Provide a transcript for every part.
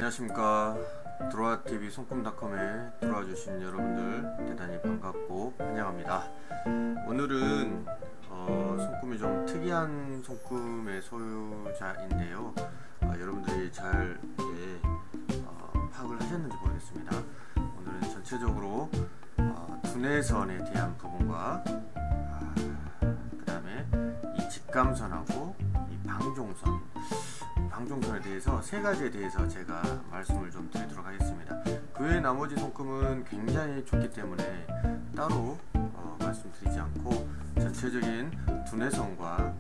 안녕하십니까. 드로아TV 손꿈닷컴에 들어와주신 여러분들 대단히 반갑고 환영합니다. 오늘은 손꿈이 좀 특이한 손꿈의 소유자인데요. 여러분들이 잘 파악을 하셨는지 모르겠습니다. 오늘은 전체적으로 두뇌선에 대한 부분과 그 다음에 이 직감선하고 이 방종선에 대해서 세 가지에 대해서 제가 말씀을 좀 드리도록 하겠습니다. 그 외 나머지 손금은 굉장히 좋기 때문에 따로 말씀드리지 않고 전체적인 두뇌선과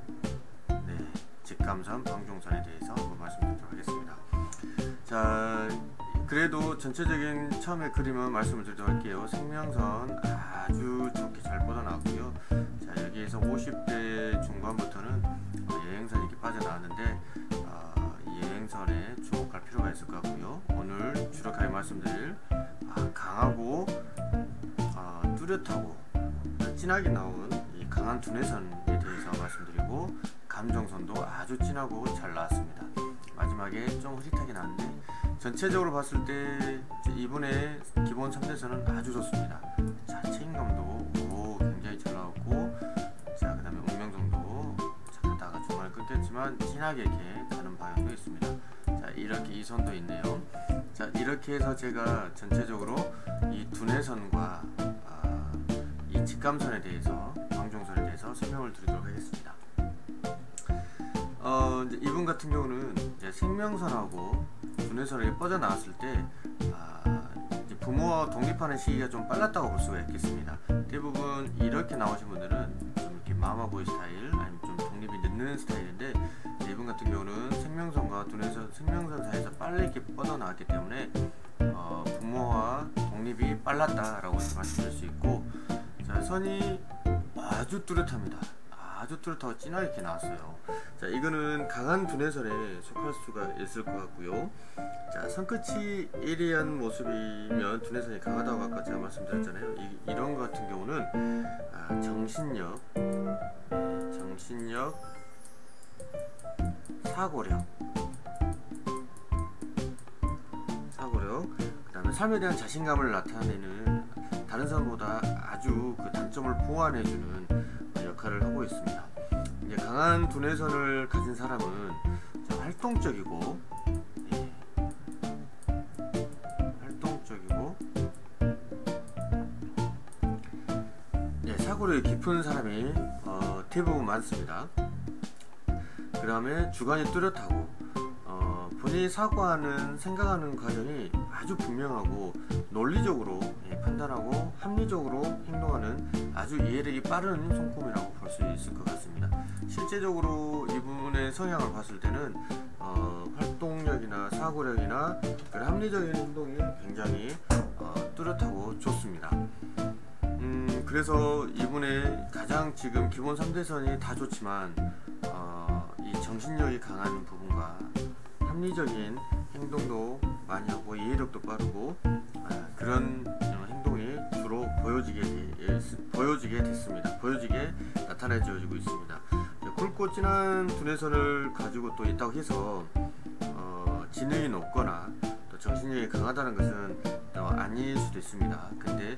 직감선, 방종선에 대해서 한번 말씀드리도록 하겠습니다. 자, 그래도 전체적인 처음에 그림은 말씀을 드리도록 할게요. 생명선 아주 좋게 잘 뻗어나왔고요. 자, 여기에서 50대 중반부터는 예행선이 이렇게 빠져나왔는데 이 예행선에 주목할 필요가 있을 것 같고요. 오늘 주력하게 말씀드릴 강하고 뚜렷하고 진하게 나온 이 강한 두뇌선에 대해서 말씀드리고, 감정선도 아주 진하고 잘 나왔습니다. 마지막에 좀 흐릿하게 나왔는데 전체적으로 봤을 때 이분의 기본 3대선은 아주 좋습니다. 자, 책임감도 굉장히 잘 나왔고, 자, 그 다음에 운명성도 가다가 중간에 끊겼지만 진하게 이렇게 가는 방향도 있습니다. 자, 이렇게 이 선도 있네요. 자, 이렇게 해서 제가 전체적으로 이 두뇌선과 이 직감선에 대해서, 방종선에 대해서 설명을 드리도록 하겠습니다. 이제 이분 같은 경우는 이제 생명선하고 두뇌선이 뻗어나왔을 때 이제 부모와 독립하는 시기가 좀 빨랐다고 볼 수가 있겠습니다. 대부분 이렇게 나오신 분들은 좀 이렇게 마마보이 스타일, 아니면 좀 독립이 늦는 스타일인데, 이분 같은 경우는 생명선과 두뇌선, 생명선 사이에서 빨리 이렇게 뻗어나왔기 때문에 부모와 독립이 빨랐다라고 말씀드릴 수 있고, 자, 선이 아주 뚜렷합니다. 아주 뚜렷하고 진하게 이렇게 나왔어요. 자, 이거는 강한 두뇌선에 속할 수가 있을 것 같고요. 자, 손끝이 예리한 모습이면 두뇌선이 강하다고 아까 제가 말씀드렸잖아요. 이런 것 같은 경우는 정신력, 사고력, 그 다음에 삶에 대한 자신감을 나타내는, 다른 사람보다 아주 그 단점을 보완해주는 역할을 하고 있습니다. 이제 강한 두뇌선을 가진 사람은 활동적이고, 사고력이 깊은 사람이 대부분 많습니다. 그 다음에 주관이 뚜렷하고, 본인이 사고하는, 생각하는 과정이 아주 분명하고 논리적으로 판단하고 합리적으로 행동하는 아주 이해력이 빠른 손꿈이라고 볼 수 있을 것 같습니다. 실제적으로 이분의 성향을 봤을 때는 활동력이나 사고력이나 합리적인 행동이 굉장히 뚜렷하고 좋습니다. 그래서 이분의 가장 지금 기본 3대선이 다 좋지만 이 정신력이 강한 부분과 합리적인 행동도 많이 하고 이해력도 빠르고 그런 행동이 주로 보여지게 됐습니다. 보여지게 나타내지고 있습니다. 굵고 진한 두뇌선을 가지고 또 있다고 해서 지능이 높거나 또 정신력이 강하다는 것은 아닐 수도 있습니다. 근데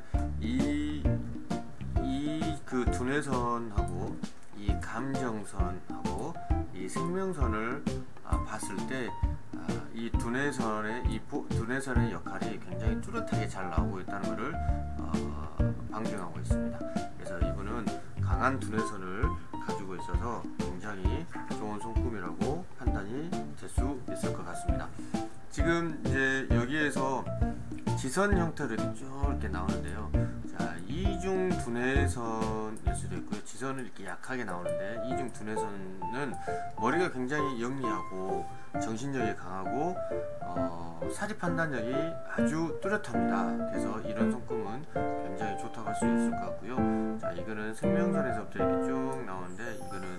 그 두뇌선하고 이 감정선하고 이 생명선을 봤을 때 이 두뇌선의 역할이 굉장히 뚜렷하게 잘 나오고 있다는 것을 방증하고 있습니다. 그래서 이분은 강한 두뇌선을 가지고 있어서 굉장히 좋은 손꿈이라고 판단이 될 수 있을 것 같습니다. 지금 이제 여기에서 지선 형태로 이렇게 쭉 이렇게 나오는데요. 자, 이중 두뇌선일 수도 있고요. 지선은 이렇게 약하게 나오는데, 이중 두뇌선은 머리가 굉장히 영리하고 정신력이 강하고 사지 판단력이 아주 뚜렷합니다. 그래서 이런 손금은 굉장히 좋다고 할 수 있을 것 같고요. 자, 이거는 생명선에서부터 이렇게 쭉 나오는데, 이거는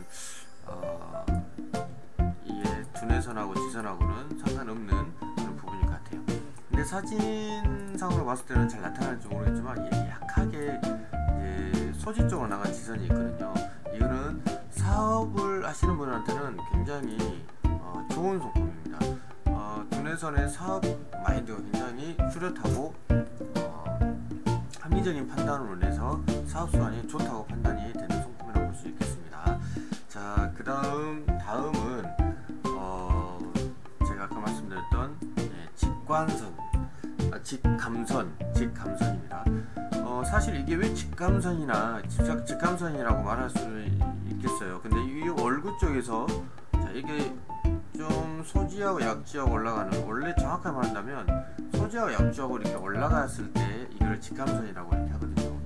이게 두뇌선하고 지선하고는 상관없는 그런 부분일 것 같아요. 근데 사진상으로 봤을 때는 잘 나타날지 모르겠지만 약하게 이제 소지 쪽으로 나간 지선이 있거든요. 이거는 사업을 하시는 분한테는 굉장히 좋은 손금입니다. 두뇌선의 사업 마인드가 굉장히 뚜렷하고 합리적인 판단으로 인해서 사업 수완이 좋다고 판단이 되는 손금이라고 볼 수 있겠습니다. 자, 다음은 제가 아까 말씀드렸던 직감선입니다. 사실 이게 왜 직감선이라고 말할 수 있겠어요. 근데 이 월구 쪽에서 자, 이게 좀 소지하고 약지하고 올라가는, 원래 정확하게 말한다면 소지하고 약지하고 이렇게 올라갔을 때 이걸 직감선이라고 이렇게 하거든요.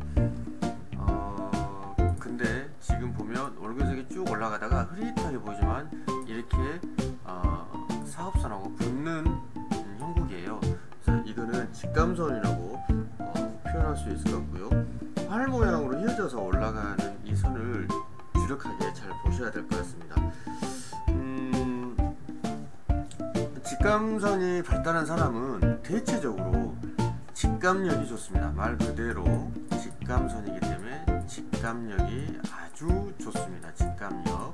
근데 지금 보면 월구에서 이렇게 쭉 올라가다가 흐릿하게 보이지만 이렇게 사업선하고 붙는 형국이에요. 그래서 이거는 직감선이라고 표현할 수 있을 것 같고요. 활 모양으로 휘어져서 올라가는 이 선을 주력하게 잘 보셔야 될 것 같습니다. 직감선이 발달한 사람은 대체적으로 직감력이 좋습니다. 말 그대로 직감선이기 때문에 직감력이 아주 좋습니다. 직감력.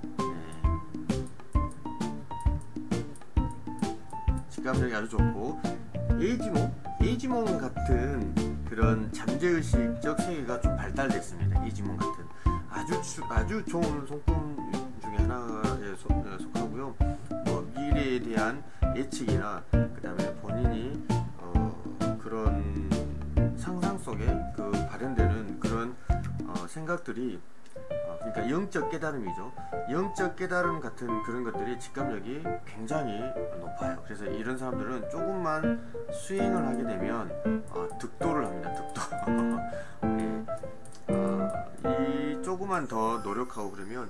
직감력이 아주 좋고, 에이지몽 같은 그런 잠재의식적 세계가 좀 발달됐습니다. 에이지몽 같은 아주 좋은 손금 중에 하나에 속하고요. 미래에 대한 예측이나 그 다음에 본인이 그런 상상 속에 발현되는 그런 생각들이, 그러니까 영적 깨달음이죠. 영적 깨달음 같은 그런 것들이 직감력이 굉장히 높아요. 그래서 이런 사람들은 조금만 수행을 하게 되면 득도를 합니다. 득도. 이 조금만 더 노력하고 그러면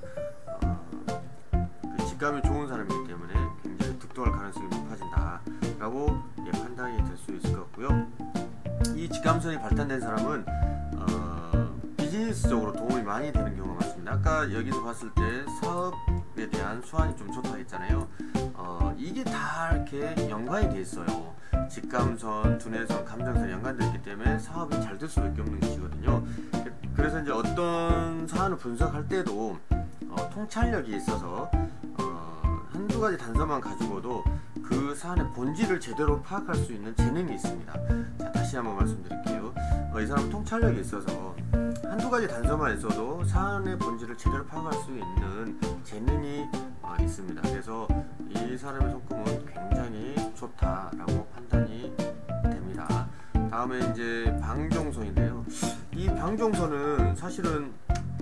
그 직감이 좋은 사람이기 때문에 굉장히 득도할 가능성이 높아진다라고 판단이 될 수 있을 것 같고요. 이 직감선이 발달된 사람은 비즈니스적으로 도움이 많이 되는 경우가 많습니다. 아까 여기서 봤을 때 사업에 대한 수완이 좀 좋다고 했잖아요. 이게 다 이렇게 연관이 돼 있어요. 직감선, 두뇌선, 감정선 연관되어 있기 때문에 사업이 잘 될 수밖에 없는 것이거든요. 그래서 이제 어떤 사안을 분석할 때도 통찰력이 있어서 한두 가지 단서만 가지고도 그 사안의 본질을 제대로 파악할 수 있는 재능이 있습니다. 자, 다시 한번 말씀드릴게요. 이 사람은 통찰력이 있어서 한두 가지 단서만 있어도 사안의 본질을 제대로 파악할 수 있는 재능이 있습니다. 그래서 이 사람의 손금은 굉장히 좋다라고 판단이 됩니다. 다음에 이제 방종선인데요. 이 방종선은 사실은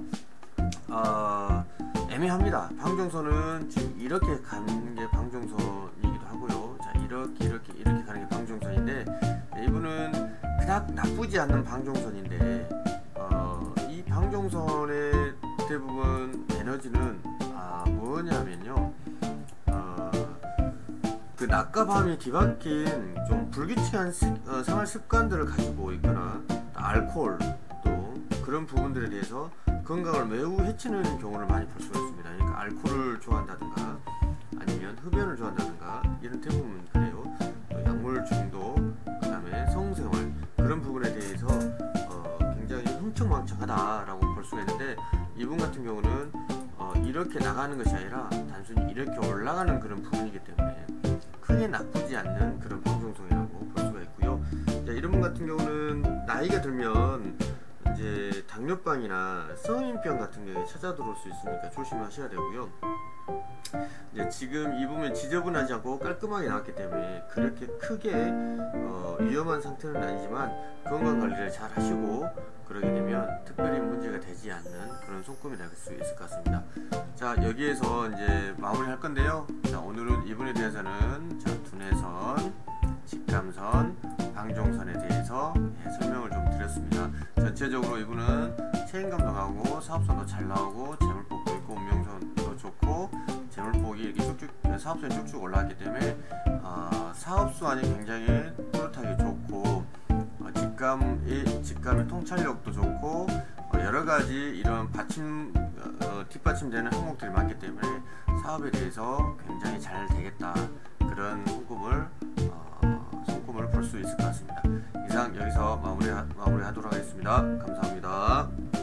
애매합니다. 방종선은 지금 이렇게 가는 게 방종선이기도 하고요. 자, 이렇게 가는 게 방종선인데, 이분은 그닥 나쁘지 않는 방종선인데, 이 방종선의 대부분 에너지는 뭐냐면요, 그 낮과 밤이 뒤바뀐 좀 불규칙한 생활 습관들을 가지고 있거나, 알코올 또 그런 부분들에 대해서 건강을 매우 해치는 경우를 많이 볼 수가 있습니다. 그러니까 알코올을 좋아한다든가 아니면 흡연을 좋아한다든가 이런 대부분 그래요. 또 약물 중독, 그 다음에 성생활, 그런 부분에 대해서 굉장히 흥청망청하다라고 볼 수가 있는데, 이분 같은 경우는 이렇게 나가는 것이 아니라 단순히 이렇게 올라가는 그런 부분이기 때문에 크게 나쁘지 않는 그런 방종성이라고 볼 수가 있고요. 자, 이런 분 같은 경우는 나이가 들면 이제 당뇨병이나 성인병 같은 게 찾아들어올 수 있으니까 조심하셔야 되고요. 이제 지금 입으면 지저분하지 않고 깔끔하게 나왔기 때문에 그렇게 크게 위험한 상태는 아니지만 건강관리를 잘 하시고 그러게 되면 특별히 문제가 되지 않는 그런 손금이 될 수 있을 것 같습니다. 자, 여기에서 이제 마무리할 건데요. 자, 오늘은 이분에 대해서는 두뇌선, 직감선, 방종선에 대해서 설명을 좀 드렸습니다. 전체적으로 이분은 책임감도 강하고 사업선도 잘 나오고 재물복도 있고 운명선도 좋고 재물복이 이렇게 쭉쭉 사업선이 쭉쭉 올라왔기 때문에 사업수완이 굉장히 뚜렷하게 좋고 직감의 통찰력도 좋고 여러가지 이런 뒷받침되는 항목들이 많기 때문에 사업에 대해서 굉장히 잘 되겠다, 그런 손금을 볼 수 있을 것 같습니다. 이상 여기서 마무리하도록 하겠습니다. 감사합니다.